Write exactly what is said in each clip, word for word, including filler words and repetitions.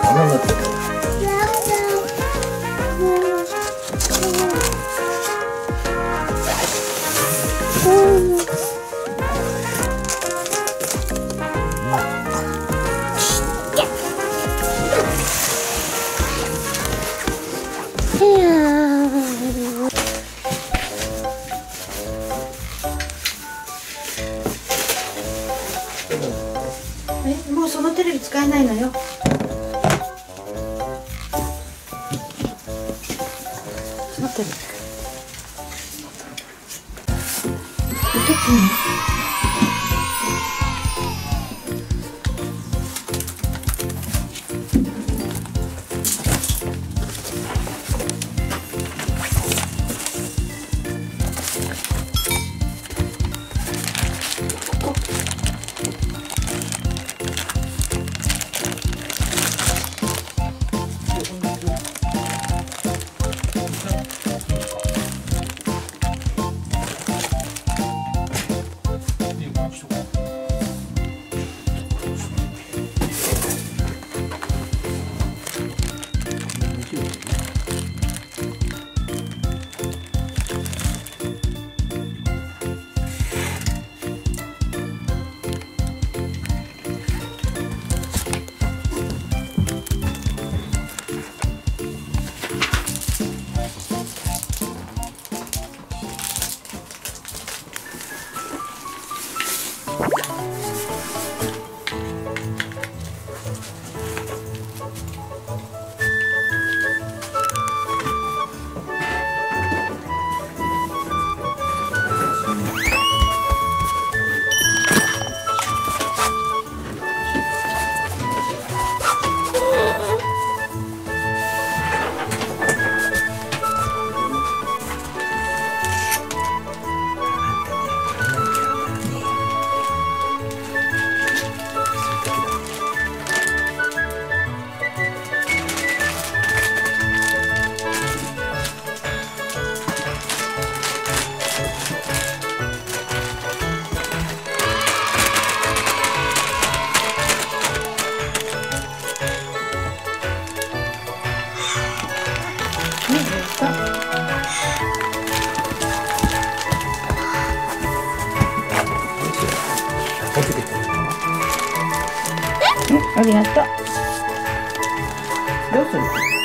マになってる。 え、もうそのテレビ使えないのよ。そのテレビ。歌っていいの？ありがとう。どうする？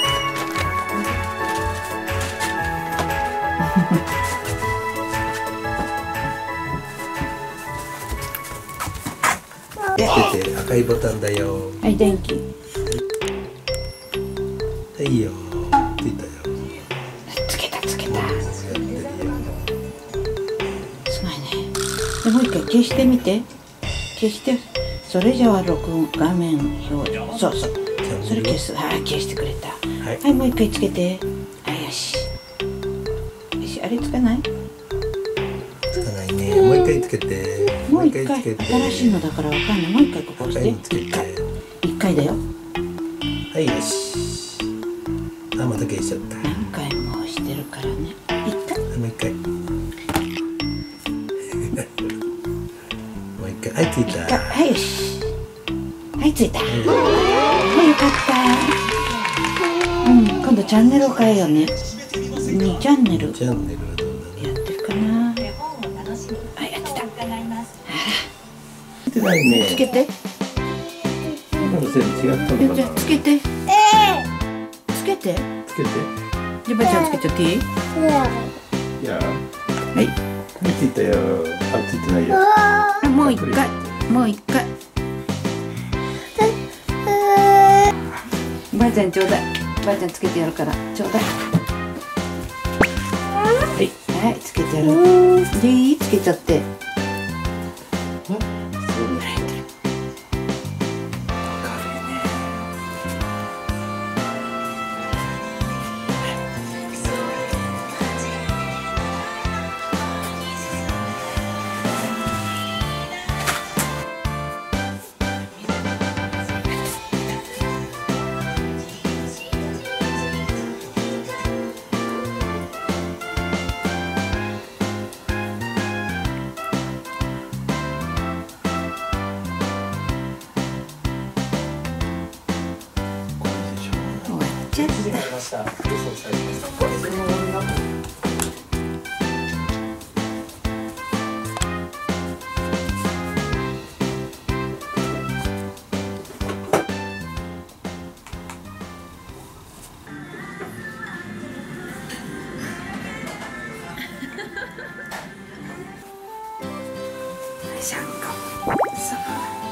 出て赤いボタンだよ。 はい、電気。 はいよ。ついたよ。 つけたつけた。 やってるよ。 すごいね。でもう一回消してみて。消して。それじゃあ録音画面表示。そうそう。それ消す。はい、消してくれた。はい、はい、もう一回つけて。はい、よし。よし、あれつかない？ つかないね。もう一回つけて。 もう一回。新しいのだからわかんない。もう一回ここ押して。一回。一回だよ。 はい、よし。あ、また消しちゃった。 何回も押してるからね。一回。 もう一回。もう一回。はい、ついた。 はい、よし。はい、ついた。もうよかった。うん、今度チャンネルを変えようね。にチャンネル。 チャンネルはどうだやってるかな。あ、やってた。あら。 つけてないね。 つけて。 今の線違ったのかな。 つけて。つけて。 つけて。 じゃ、ばちゃんつけちゃっていい？ いや。はい。ついたよ。あ、ついてないよ。 あ、もう一回。もう一回。ばあちゃんちょうだい。ばあちゃんつけてやるからちょうだい。はい、はい、つけてやる。でいい？つけちゃって。 ちゃった。シャンコ。そう。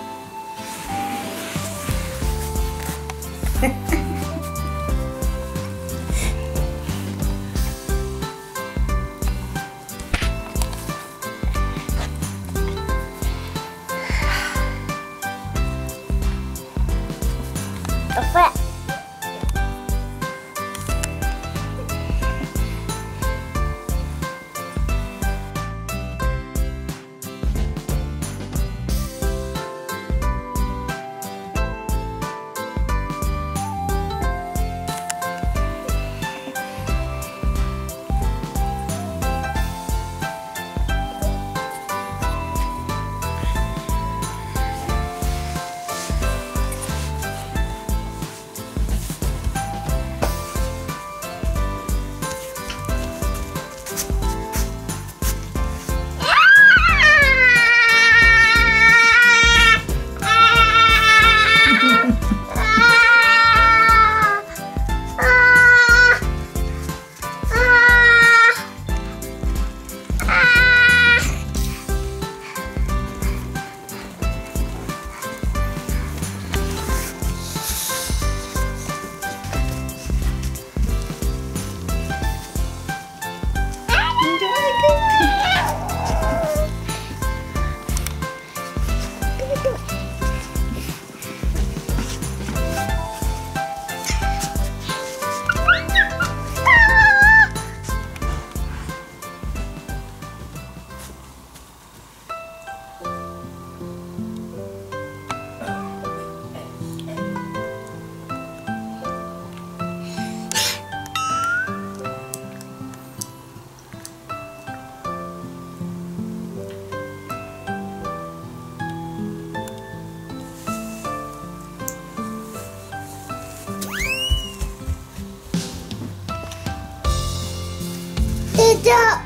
じゃあ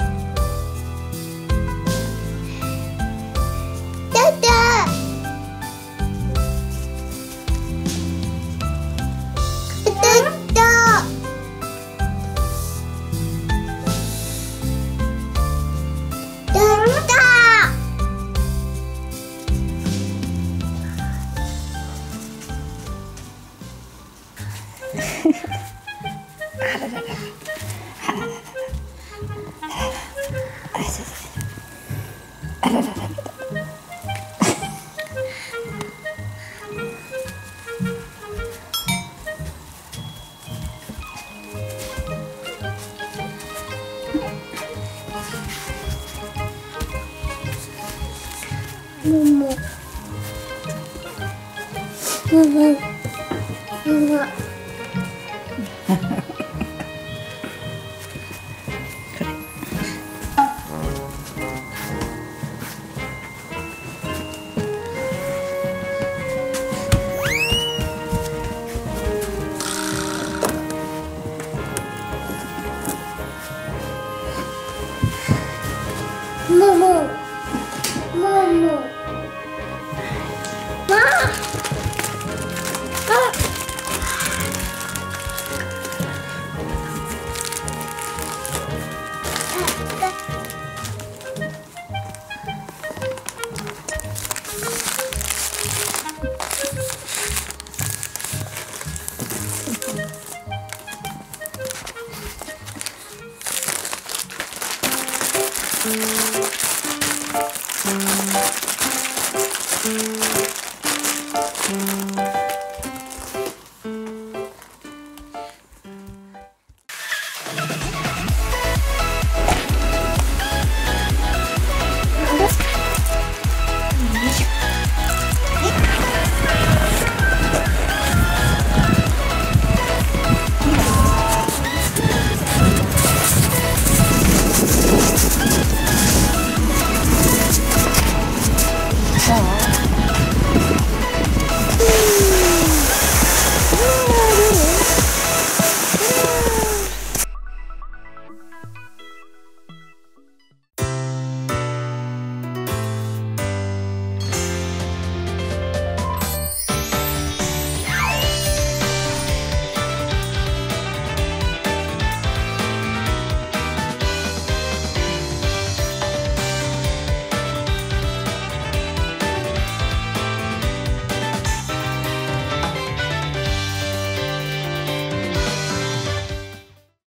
ももももももうん。